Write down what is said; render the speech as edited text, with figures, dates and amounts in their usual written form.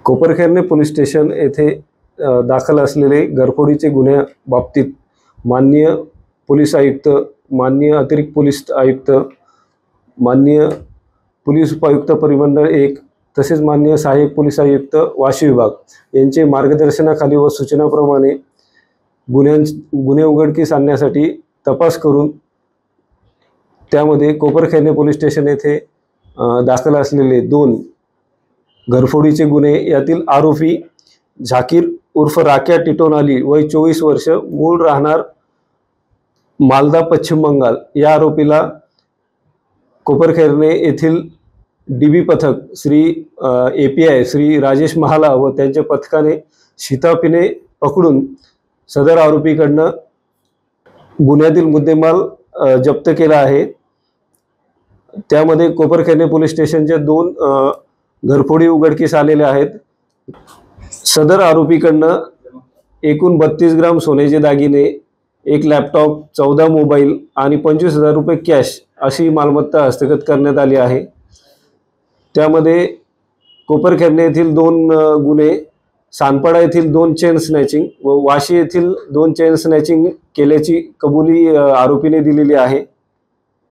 Koparkhairane police station येथे दाखल असलेले घरफोडीचे गुन्ह्या बाबतीत माननीय पोलीस आयुक्त, माननीय अतिरिक्त पोलीस आयुक्त, माननीय पोलीस उपायुक्त परिमंडळ 1 तसेच माननीय सहाय्यक पोलीस आयुक्त वाशी विभाग यांचे मार्गदर्शनाखाली व सूचनाप्रमाणे गुन्हे उघडकीस आणण्यासाठी तपास करून त्यामध्ये कोपरखैरणे पोलीस स्टेशन येथे दाखल असलेले 2 घरफोडीचे गुन्हे यातील आरोपी झाकीर उर्फ राक्या टिटोन अली वय 24 वर्ष, मूळ राहणार मालदा पश्चिम बंगाल, या आरोपीला कोपरखैरणे येथील डीबी पथक श्री API श्री राजेश महाला व त्यांच्या पथकाने शिताफीने पकडून सदर आरोपीकडनं गुन्ह्यातील मुद्देमाल जप्त केला आहे। त्यामध्ये कोपरखैरणे पोलीस स्टेशनच्या 2 घरफोडी उघडकीस आलेल्या आहेत। सदर आरोपीकडनं एकूण 32 ग्राम सोन्याचे दागिने, 1 लॅपटॉप, 14 मोबाईल आणि 25,000 रुपये कॅश अशी मालमत्ता हस्तगत करण्यात आली आहे। त्यामध्ये कोपरखैरणे येथील 2 गुन्हे, सानपाडा येथील 2 चेन स्नॅचिंग व वाशी येथील 2 चेन स्नॅचिंग केल्याची कबुली आरोपीने दिलेली आहे।